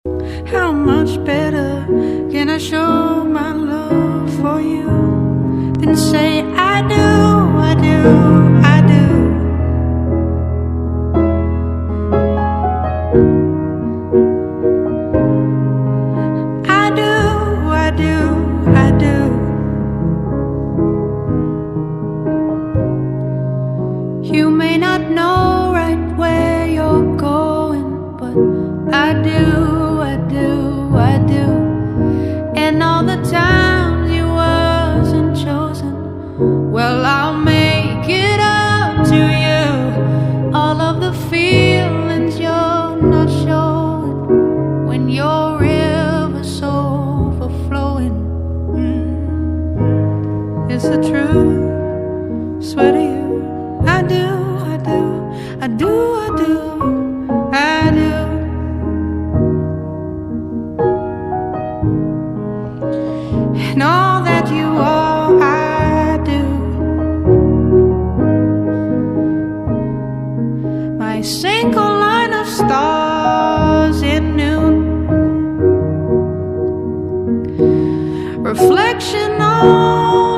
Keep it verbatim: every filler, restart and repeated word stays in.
How much better can I show my love for you than say I do, I do, I do. I do, I do, I do. You may not know right where you're going, but I do. I do, I do. And all the times you wasn't chosen, well, I'll make it up to you. All of the feelings you're not showing when your river's overflowing. mm. It's the truth, swear to you. I do, I do, I do, I do, I do. And all that you are, I do. My single line of stars in noon, reflection on